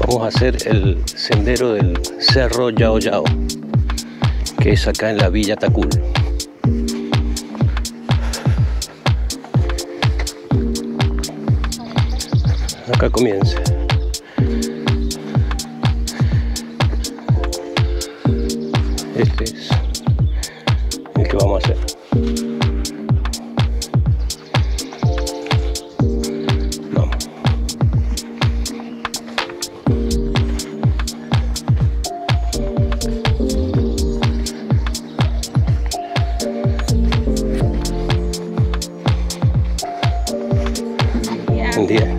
vamos a hacer el sendero del Cerro Yao Yao, que es acá en la Villa Tacul. Acá comienza. Este es el que vamos a hacer. Vamos. Un día.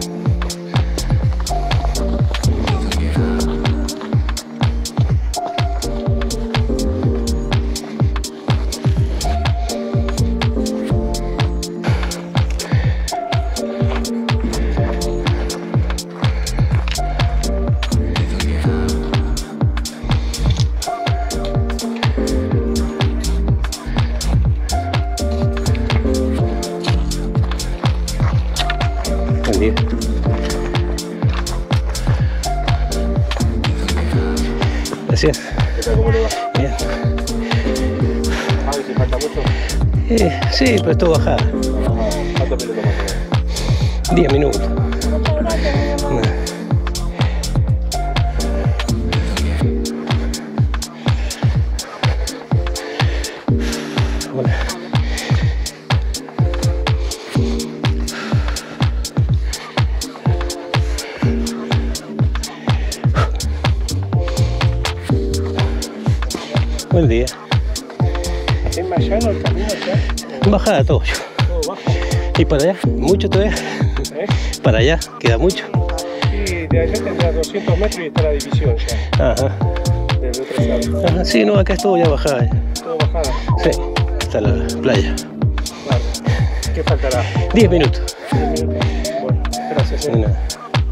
Gracias. ¿Qué tal? ¿Cómo le va? Bien. ¿Sabe si falta mucho? Sí, pero esto bajada. ¿Cuántos minutos más o menos? 10 minutos. Muchas gracias, mi amor. Bueno. Buen día. ¿Es más llano el camino ya? Bajada todo. ¿Todo bajo? ¿Y para allá? ¿Mucho todavía? ¿Eh? ¿Para allá? ¿Queda mucho? Sí, de allá tendrá 200 metros y está la división ya. Ajá. Del otro lado. Ajá. Sí, no, acá es todo ya bajada. Todo bajada. Sí, está la playa. Claro. ¿Qué faltará? 10 minutos. 10 minutos. Bueno, gracias. De nada.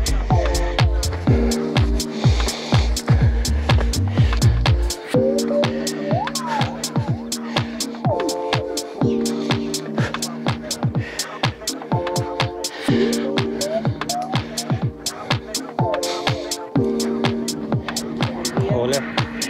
Hola.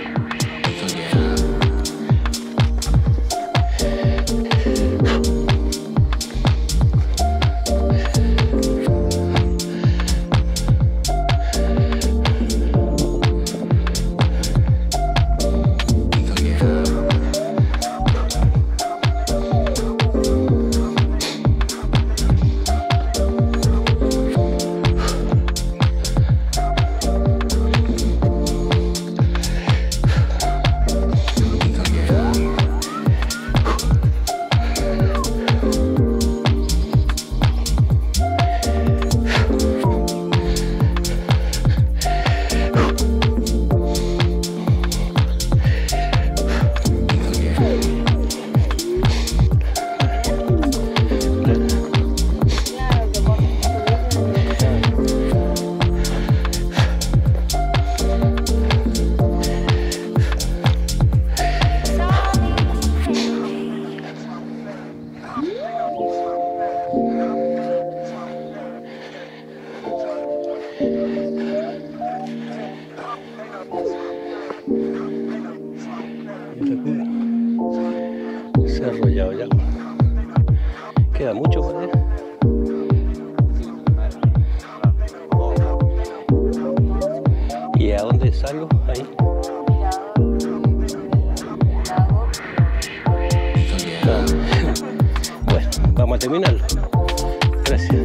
Cerro Yao Yao. ¿Queda mucho por allá? ¿Y a dónde salgo? Ahí. Bueno, vamos a terminarlo. Gracias.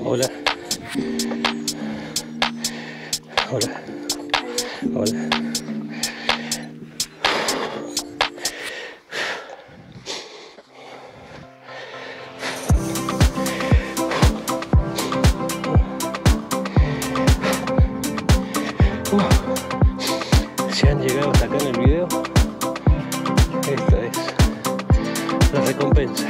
Hola. Hola. Hola. Si han llegado hasta acá en el video, esta es la recompensa.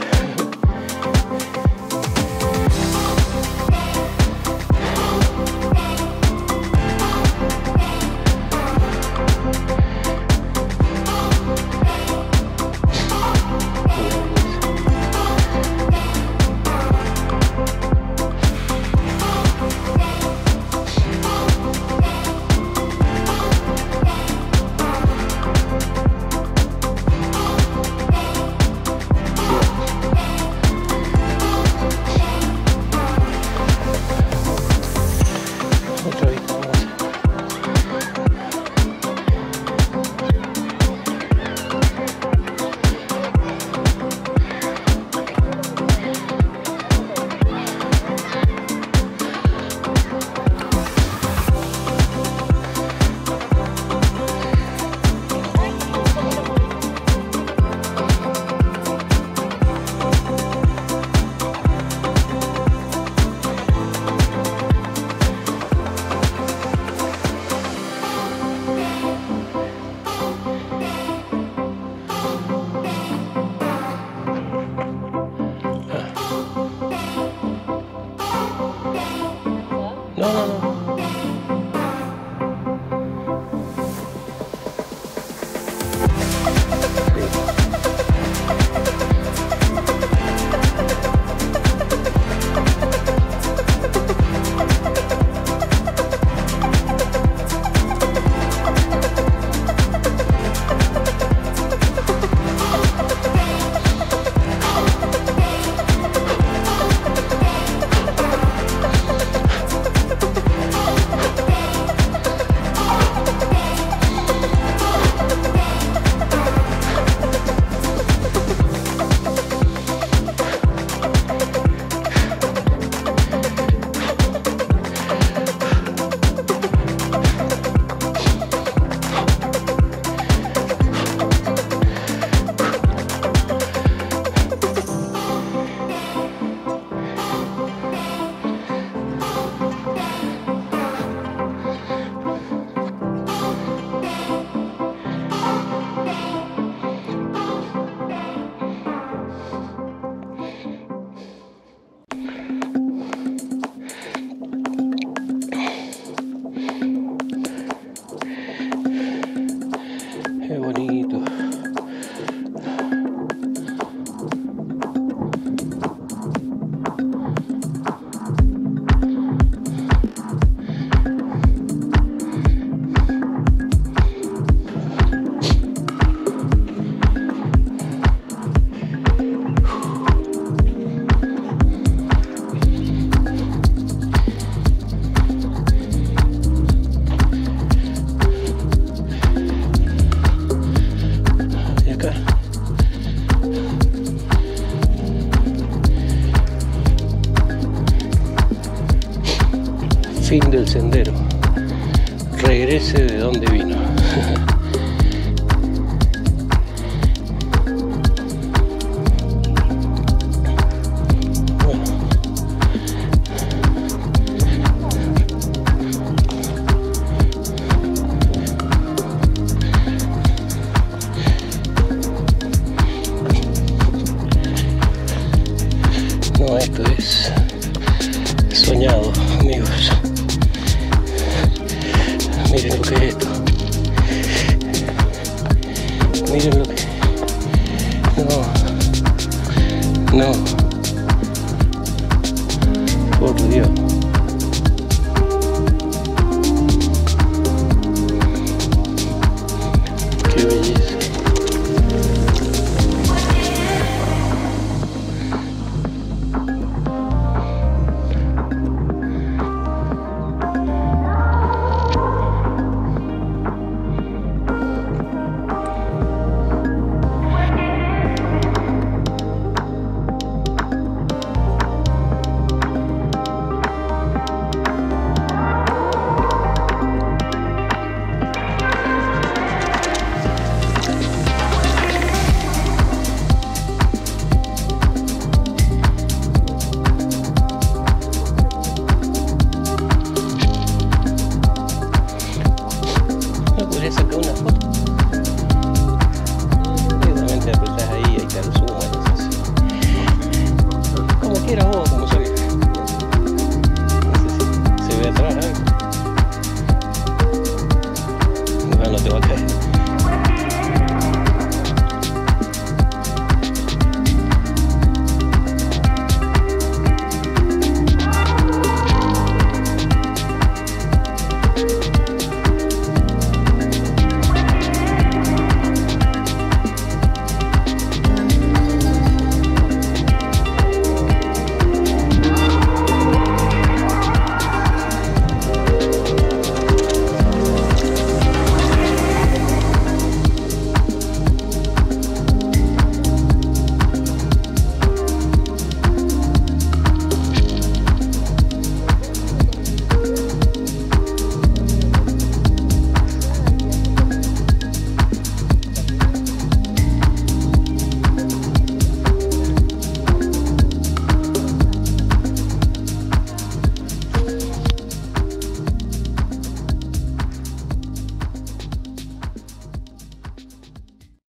No. Qué bonito. Fin del sendero. Regrese de donde vino. No, esto es soñado, amigos. Miren lo que es esto. Miren lo que... No.